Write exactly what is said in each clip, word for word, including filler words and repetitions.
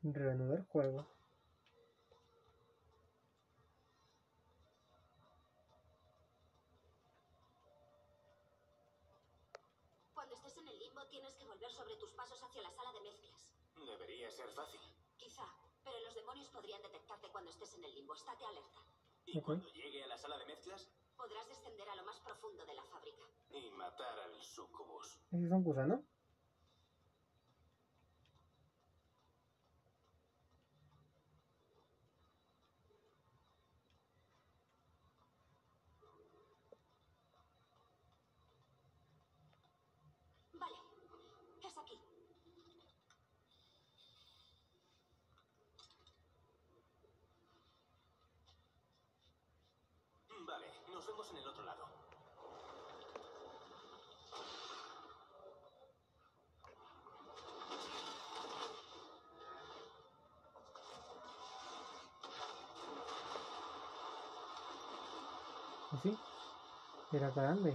Reanudar juego. Cuando estés en el limbo tienes que volver sobre tus pasos hacia la sala de mezclas. Debería ser fácil. Quizá, pero los demonios podrían detectarte cuando estés en el limbo. Estate alerta. ¿Y Ok. cuando llegue a la sala de mezclas? Podrás descender a lo más profundo de la fábrica. Y matar al sucubus. ¿Ese es un gusano? Vale, es aquí. Vale, nos vemos en el otro lado. ¿Y sí? Era grande.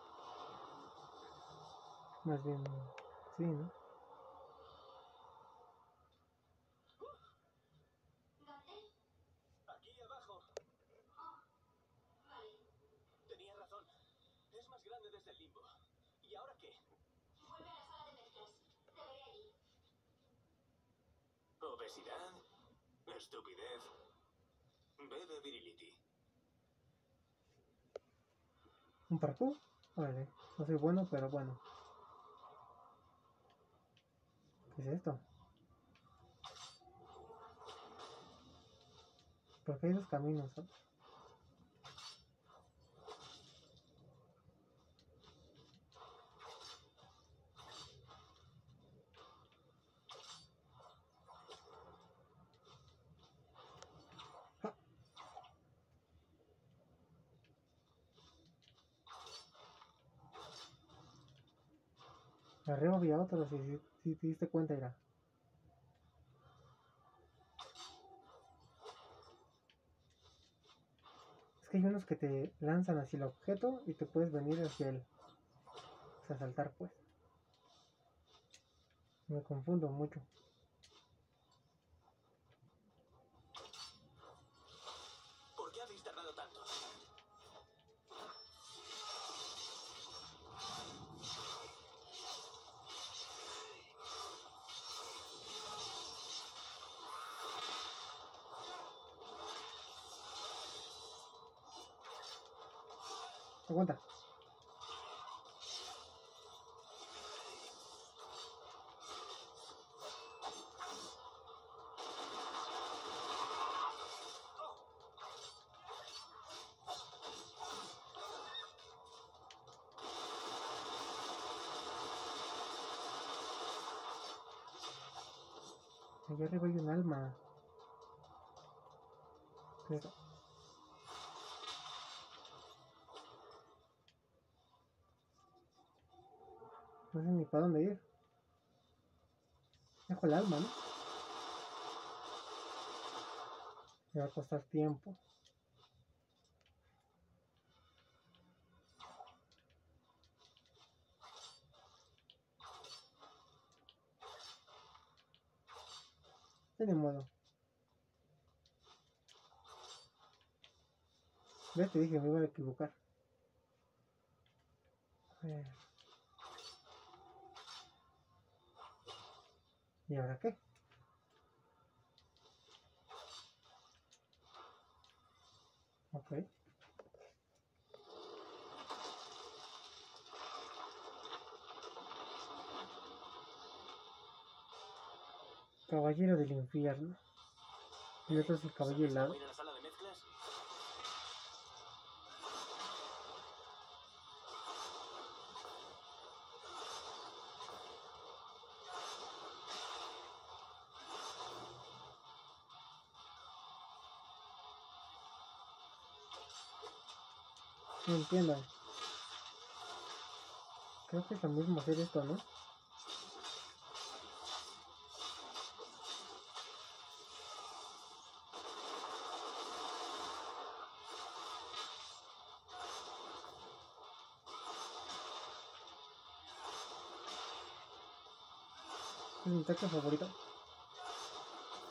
Más bien, sí, ¿no? ¿Gabriel? Aquí abajo. Oh, vale. Tenía razón. Es más grande desde el limbo. ¿Y ahora qué? Vuelve a la sala de mezclas. Te veré allí. Obesidad. Estupidez. Bebe virility. ¿Un parkour? Vale. No soy bueno, pero bueno. ¿Qué es esto? Porque hay dos caminos, ¿sabes? Arriba había otro, si, si, si te diste cuenta, era. Es que hay unos que te lanzan hacia el objeto y te puedes venir hacia él. O sea, saltar, pues. Me confundo mucho. ¿Por qué habéis tardado tanto? Aguanta. Allá arriba hay un alma. ¿Qué es esto? No sé ni para dónde ir. Dejo el alma, ¿no? Me va a costar tiempo. De modo. Ya te dije, me iba a equivocar. A ver. ¿Y ahora qué? Ok. Caballero del infierno. Y otro es el caballero ¿Sabes cómo helado. ir a la sala de mezclas? No entiendo. Creo que es lo mismo hacer esto, ¿no? Es mi ataque favorito.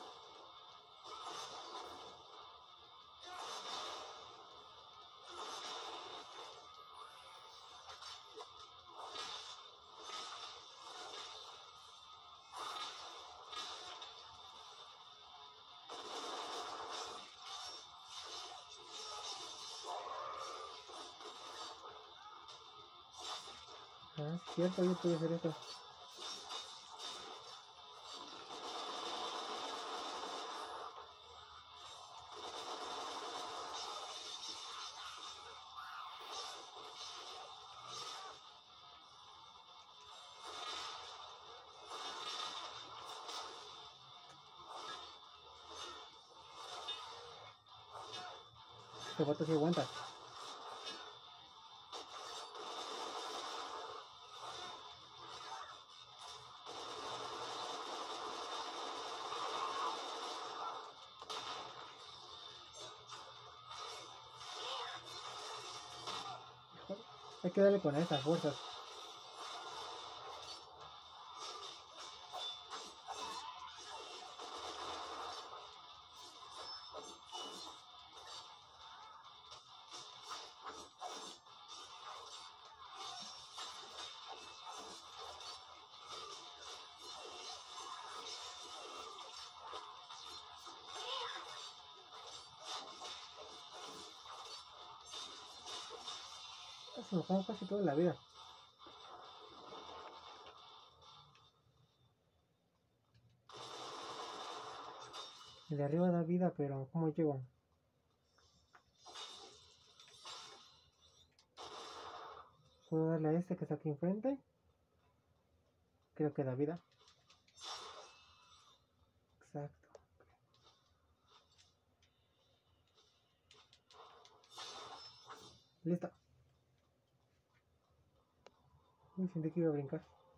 Ah, es cierto, yo puedo hacer esto. Este vato sí aguanta. Hay que darle con estas fuerzas. Se nos jugamos casi toda la vida. El de arriba da vida, pero ¿cómo llego? ¿Puedo darle a este que está aquí enfrente? Creo que da vida. Exacto. Listo. Uy, sentí que iba a brincar.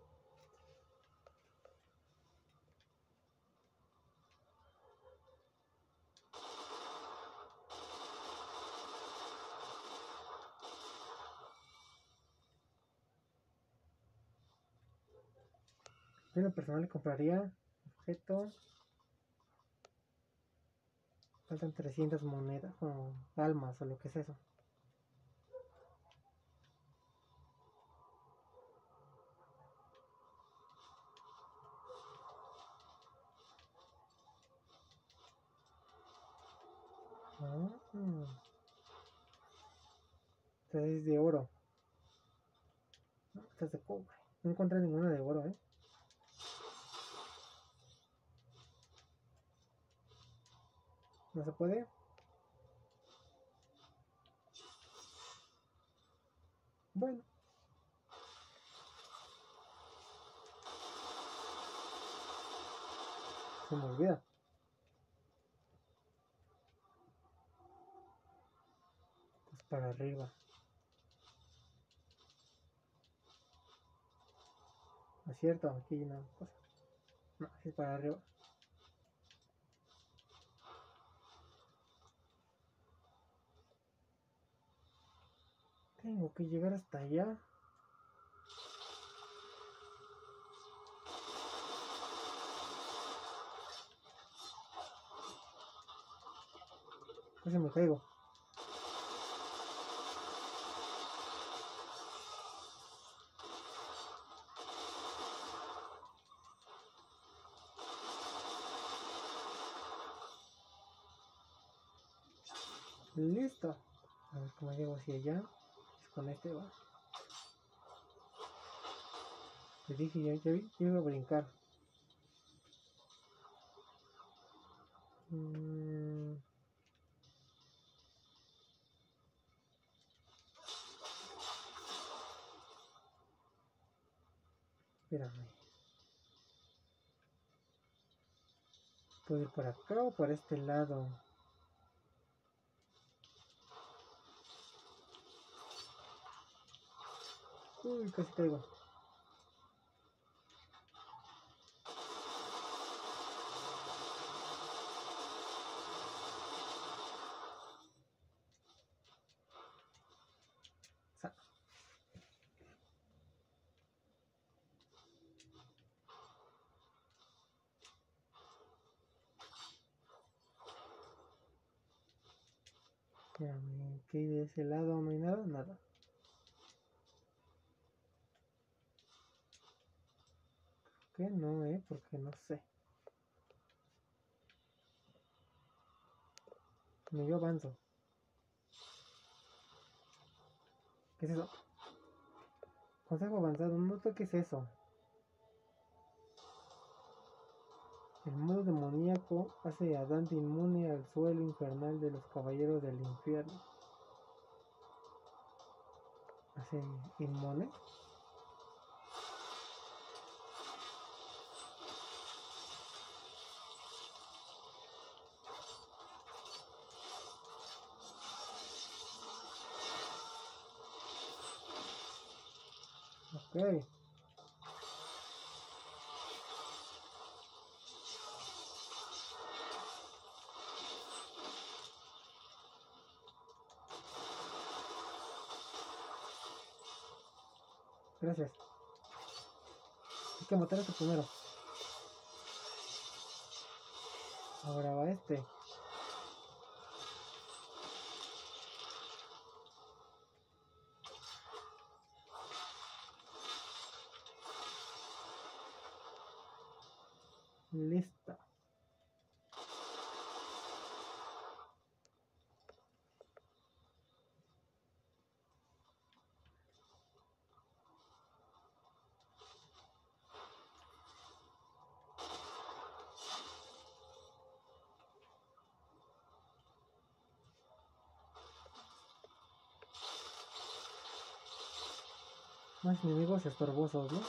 Yo en lo personal le compraría objeto. Faltan trescientas monedas o almas o lo que es eso. Ah, esta es de oro. No, esta es de cobre. No encontré ninguna de oro, eh. ¿No se puede? Bueno. Se me olvida. Pues para arriba. ¿No es cierto? Aquí hay una cosa. No, es para arriba. Tengo que llegar hasta allá. Casi me caigo. Listo. A ver cómo llego hacia allá. Es con este va. Le dije ya, ya, ya iba a brincar. Mm. Espérame. ¿Puedo ir por acá o por este lado? Uy, casi caigo. Sa- Espérame, ¿qué hay de ese lado? No hay nada, nada. ¿Qué? No, eh, porque no sé. No, yo avanzo. ¿Qué es eso? Consejo avanzado, no toques eso. El modo demoníaco hace a Dante inmune al suelo infernal de los caballeros del infierno. ¿Hace inmune? Ok. Gracias. Hay que matar a este primero. Ahora va este. Lista. Más enemigos estorbosos, ¿no?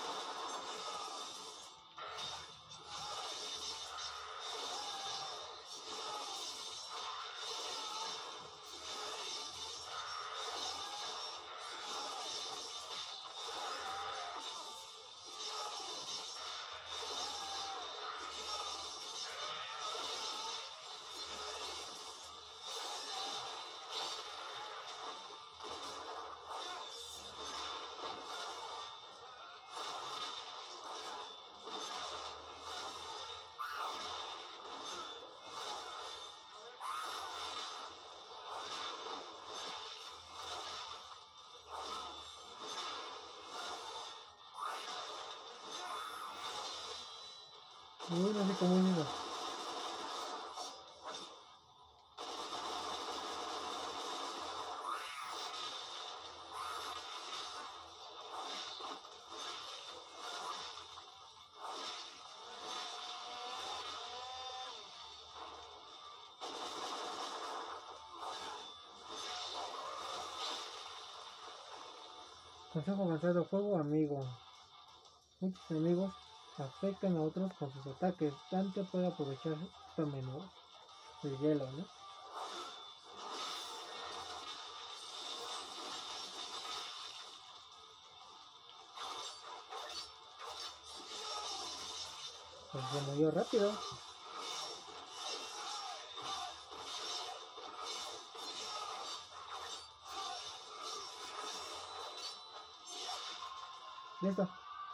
Uy, no sé cómo es eso. Consejo avanzado, fuego amigo. Muchos enemigos afectan a otros con sus ataques. Dante puede aprovechar esto a menudo. El hielo, ¿no? Pues se murió rápido. Listo.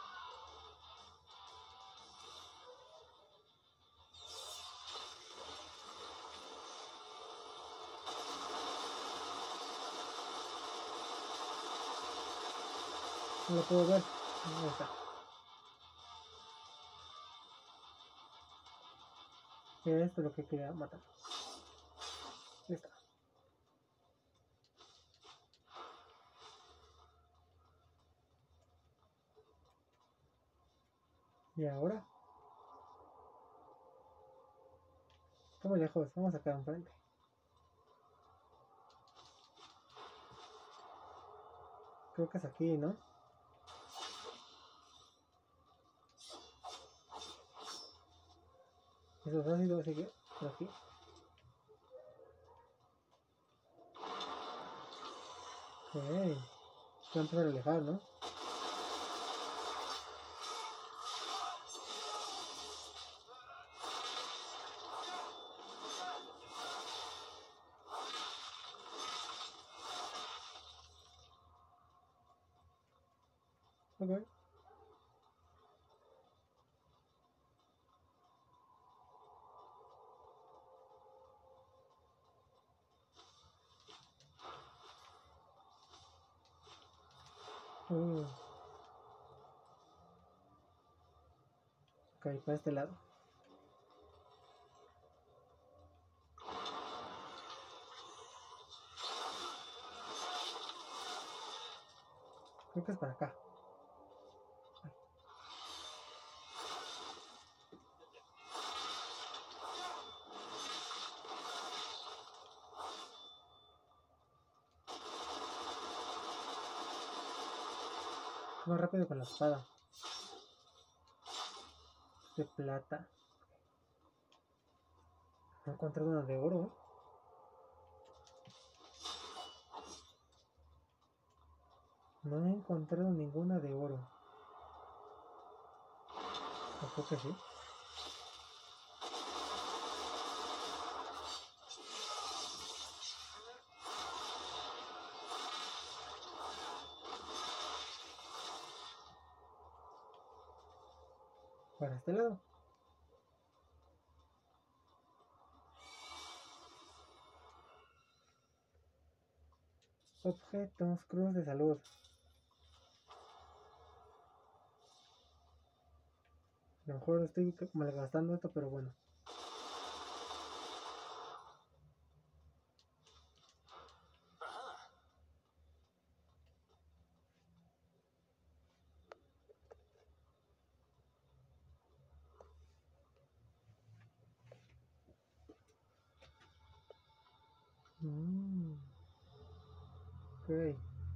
No lo puedo ver. Ahí está. Era esto lo que quería matar. Listo. Y ahora. Está muy lejos. Vamos acá enfrente. Creo que es aquí, ¿no? Eso es ácido, así que por aquí. Ok. Se va a empezar a alejar, ¿no? Ok. Uh. Ok, para este lado. Ok. Creo que es para acá. Más rápido con la espada. De plata. No he encontrado una de oro, ¿eh? No he encontrado ninguna de oro. ¿O creo que sí? Para este lado. Objetos, cruz de salud. A lo mejor estoy malgastando esto, pero bueno. Mm. Ok.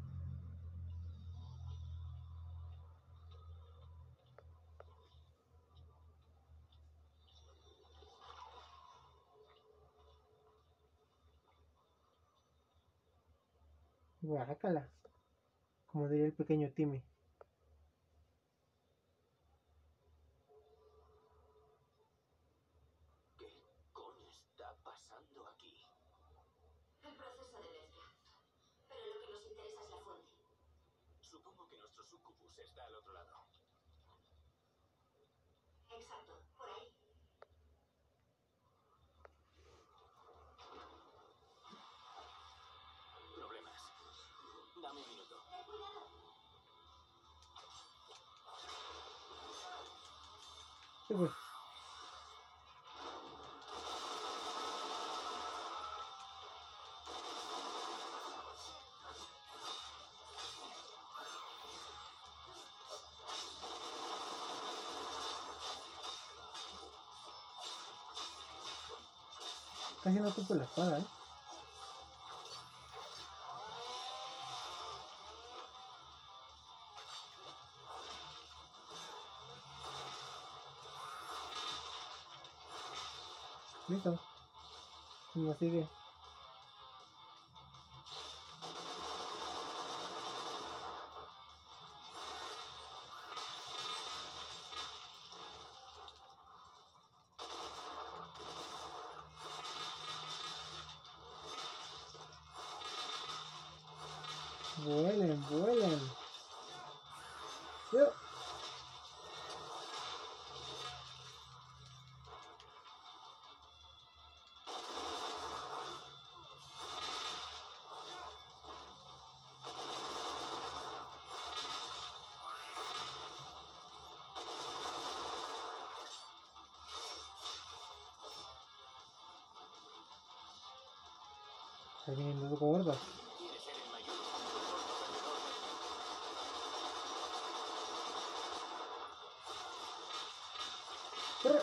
Guácala. Como diría el pequeño Timmy. ¿Qué coño está pasando aquí? El proceso de mezcla. Pero lo que nos interesa es la fuente. Supongo que nuestro sucubus está al otro lado. Exacto, por ahí. Problemas. Dame un minuto. Ten cuidado. Sí, pues. Casi no ocupo la espada, ¿eh? Listo. Nos sigue. Vuelen, vuelen. Yo. Ahí vienen los gordos. Quiere ser el mayor. ¡Corre!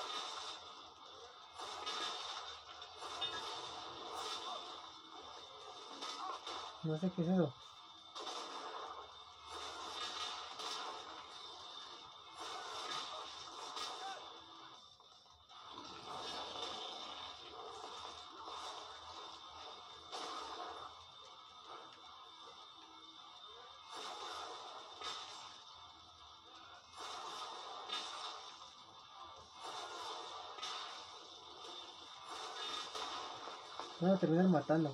No sé qué es eso. Me van a terminar matando.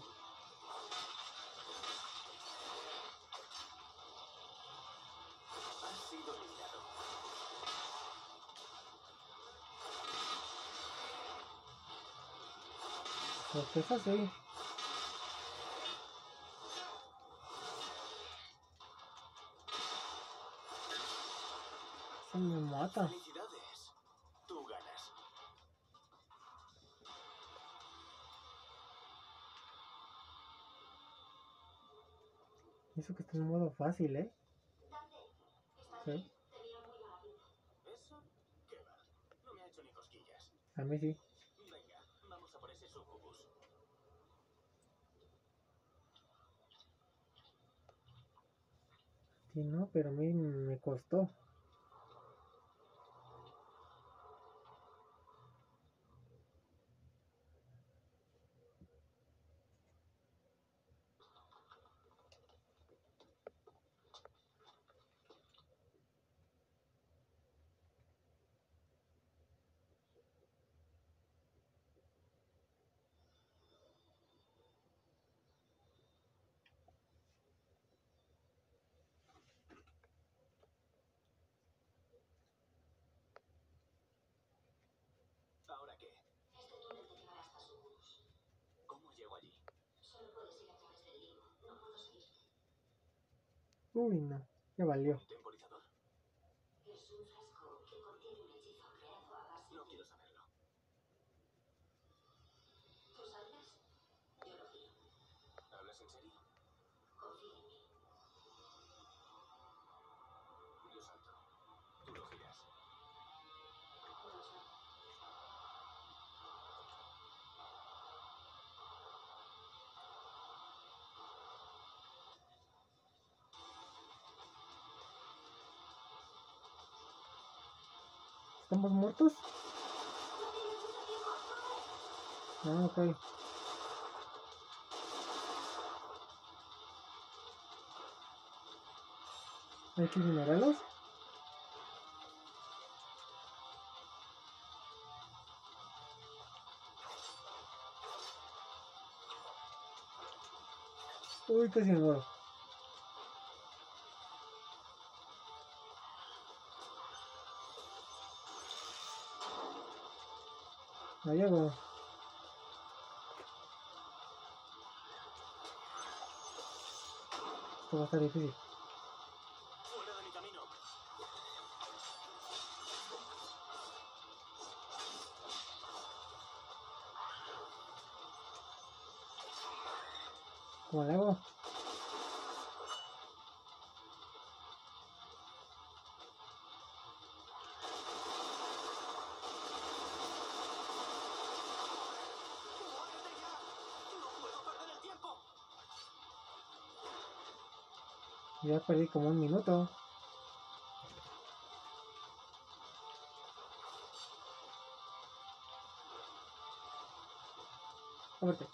Ha sido eliminado. Lo que es así. Se me mata. Felicidades. Tú ganas. Eso que está en modo fácil, ¿eh? Dame Sí, Tenía muy mala pinta. ¿Eso? ¿Qué va? No me ha hecho ni cosquillas. a mí sí. Venga, vamos a por ese sucubus. Sí, no, pero a mí me costó. ¿Ahora qué? Este túnel te llevará hasta Sucubus. ¿Cómo llego allí? Solo puedes ir a través del limbo. No puedo seguirte. Uy, no, ya valió. ¿Un temporizador? Es un frasco que contiene un hechizo creado a base No de... quiero saberlo. ¿Tú sabes? Yo lo giro. ¿Hablas en serio? Confía en mí. Yo salto. Tú lo giras. No sé. ¿Estamos muertos? Ah, ok. ¿Hay que ignorarlos? Uy, casi me muero. No llego. Esto va a estar difícil. ¡Fuera de mi camino! ¿Cómo le hago? ¡Muévete ya! ¡No puedo perder el tiempo! Ya perdí como un minuto. Ábrete.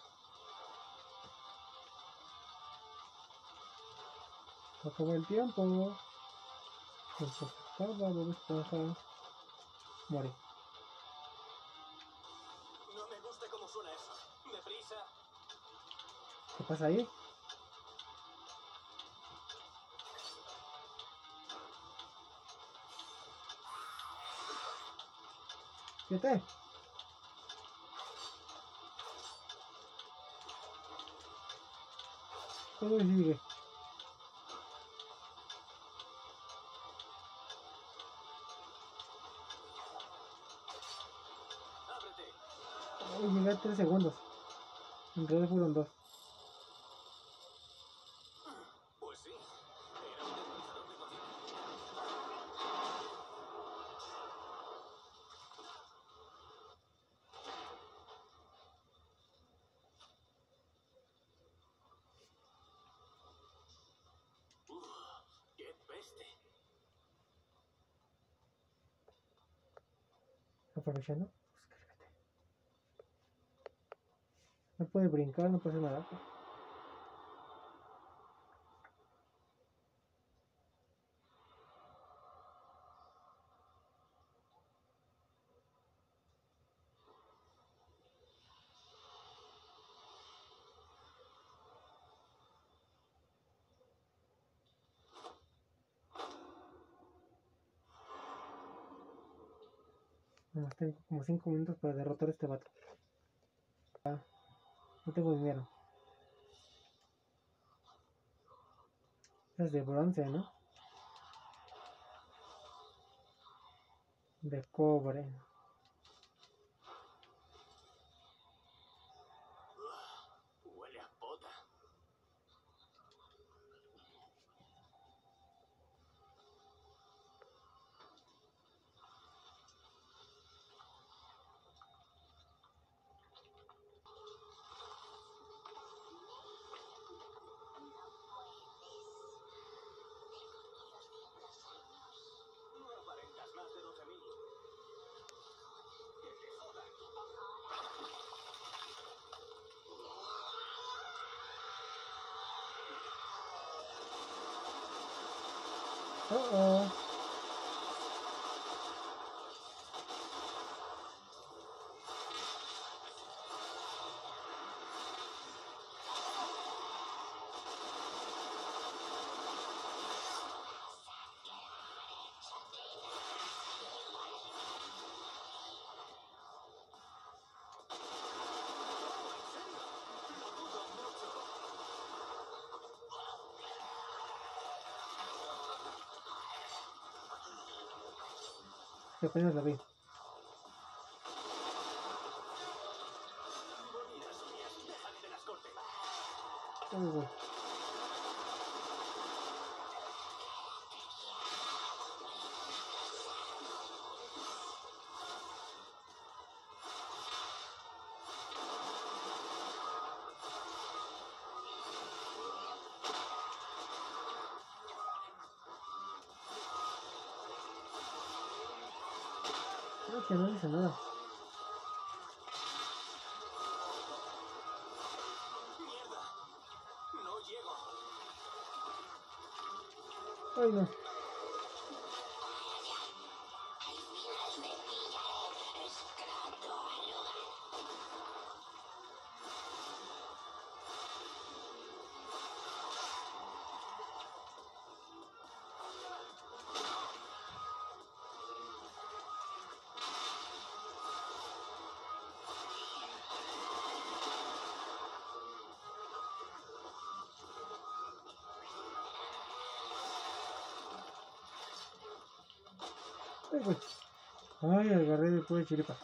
Se acabó el tiempo. Pues se acaba, Bob Esponja. Muere. No me gusta cómo suena eso. ¡Deprisa! ¿Qué pasa ahí? Siete. Todo sigue. ¡Ábrete! Uy, llegué a tres segundos. En realidad fueron dos. Pues sí. Era un temporizador de cocina. ¡Uf! ¡Qué peste! Aprovechando. No puede brincar, no puede hacer nada. Nomás tengo como cinco minutos para derrotar a este vato. No tengo dinero. Es de bronce, ¿no? De cobre. ¡Uf! Huele a pota. Oh, oh. Que apenas la vi. Déjale de las cortes. Uy, güey. No, que no dice nada. Mierda. No llego. Ay, no. Ay, güey. Ay, agarré después de chiripa.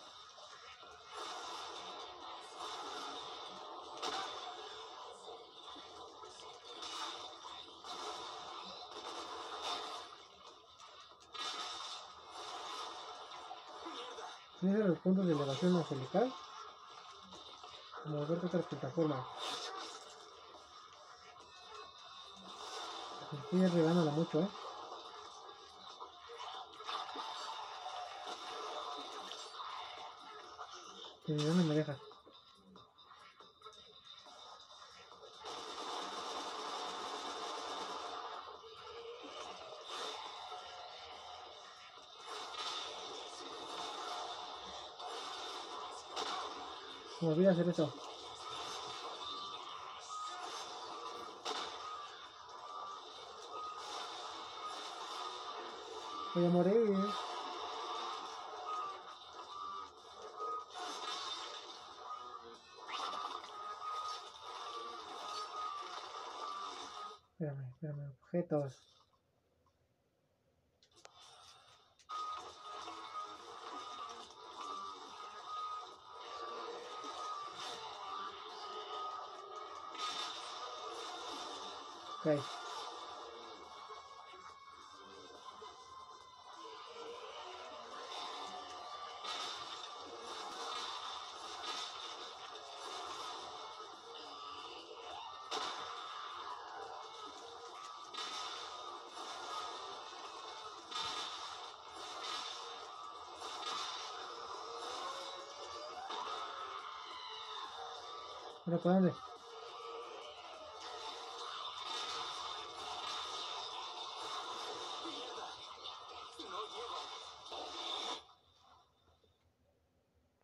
Mira los puntos de elevación angelical. Moverte otra plataforma. Estoy arreglándola mucho, eh. ¿Y dónde me dejas? Me olvidé hacer eso. Voy a morir. Espérame, espérame, objetos. Ok. ¿Pero para dónde?